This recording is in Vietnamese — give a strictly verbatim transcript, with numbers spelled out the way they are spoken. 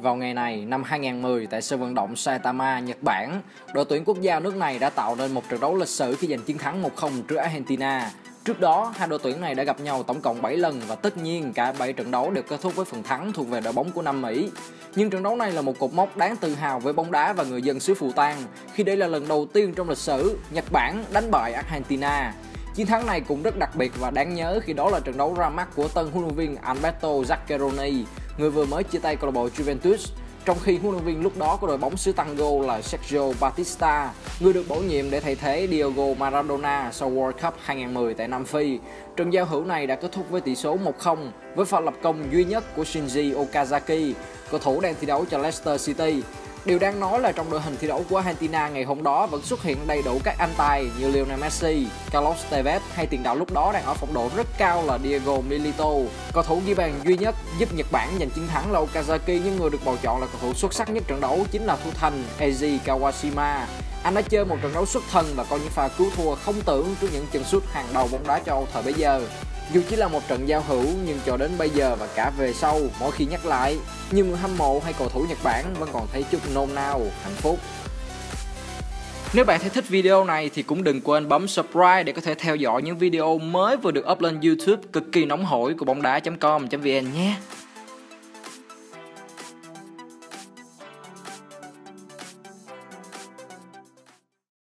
Vào ngày này năm hai không một không tại sân vận động Saitama, Nhật Bản, đội tuyển quốc gia nước này đã tạo nên một trận đấu lịch sử khi giành chiến thắng một không trước Argentina. Trước đó, hai đội tuyển này đã gặp nhau tổng cộng bảy lần và tất nhiên cả bảy trận đấu đều kết thúc với phần thắng thuộc về đội bóng của Nam Mỹ. Nhưng trận đấu này là một cột mốc đáng tự hào với bóng đá và người dân xứ Phù Tang khi đây là lần đầu tiên trong lịch sử Nhật Bản đánh bại Argentina. Chiến thắng này cũng rất đặc biệt và đáng nhớ khi đó là trận đấu ra mắt của tân huấn luyện viên Alberto Zaccheroni, người vừa mới chia tay câu lạc bộ Juventus, trong khi huấn luyện viên lúc đó của đội bóng xứ Tango là Sergio Batista, người được bổ nhiệm để thay thế Diego Maradona sau World Cup hai không một không tại Nam Phi. Trận giao hữu này đã kết thúc với tỷ số một không với pha lập công duy nhất của Shinji Okazaki, cầu thủ đang thi đấu cho Leicester City. Điều đáng nói là trong đội hình thi đấu của Argentina ngày hôm đó vẫn xuất hiện đầy đủ các anh tài như Lionel Messi, Carlos Tevez hay tiền đạo lúc đó đang ở phong độ rất cao là Diego Milito. Cầu thủ ghi bàn duy nhất giúp Nhật Bản giành chiến thắng là Okazaki, nhưng người được bầu chọn là cầu thủ xuất sắc nhất trận đấu chính là thủ thành Eiji Kawashima. Anh đã chơi một trận đấu xuất thần và có những pha cứu thua không tưởng trước những chân sút hàng đầu bóng đá châu Âu thời bấy giờ. Dù chỉ là một trận giao hữu nhưng cho đến bây giờ và cả về sau, mỗi khi nhắc lại, nhiều người hâm mộ hay cầu thủ Nhật Bản vẫn còn thấy chút nôn nao, hạnh phúc. Nếu bạn thấy thích video này thì cũng đừng quên bấm subscribe để có thể theo dõi những video mới vừa được up lên YouTube cực kỳ nóng hổi của bóng đá chấm com chấm vn nhé.